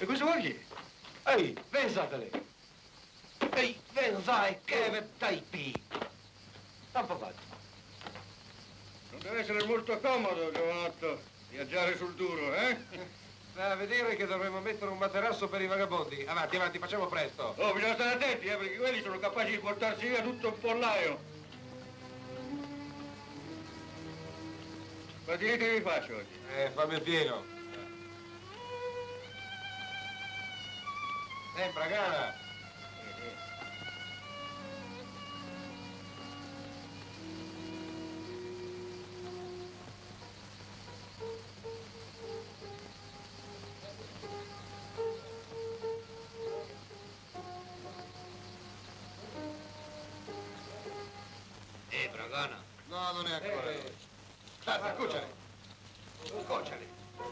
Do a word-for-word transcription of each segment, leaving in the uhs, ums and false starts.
E questo qua chi è? Ehi, pensatele. Ehi, pensai che vedrai qui. Tanto faccio. Non deve essere molto comodo, giovanotto, viaggiare sul duro, eh? Da vedere che dovremmo mettere un materasso per i vagabondi. Avanti, avanti, facciamo presto. Oh, bisogna stare attenti, eh, perché quelli sono capaci di portarsi via tutto il pollaio. Quanti litri vi faccio oggi? Eh, fammi il pieno. Eh, Bragana. Eh, Bragana. No, non è ancora. Eh, Aspetta, cucciali. Cucciali.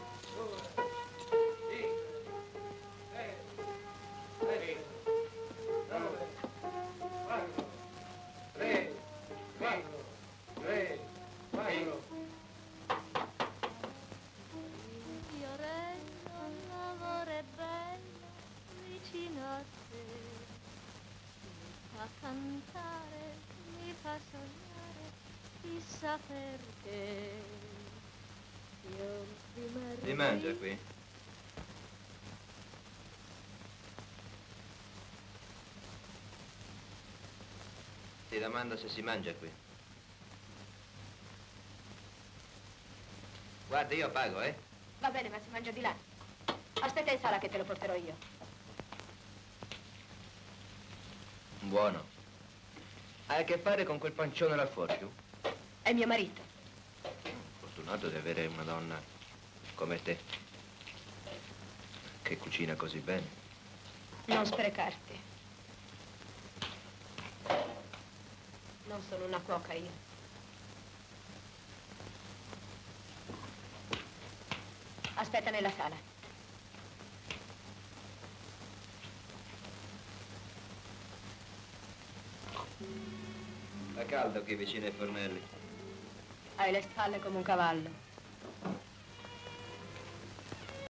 L'amore bello vicino a te mi fa cantare, mi fa sognare, chissà perché. Io Si mangia qui? Ti domanda se si mangia qui. Guarda, io pago, eh? Va bene, ma si mangia di là. Aspetta in sala che te lo porterò io. Buono. Hai a che fare con quel pancione là fuori, tu? È mio marito. Fortunato di avere una donna come te, che cucina così bene. Non sprecarti. Non sono una cuoca io. Aspetta nella sala. Fa caldo qui vicino ai fornelli. Hai le spalle come un cavallo.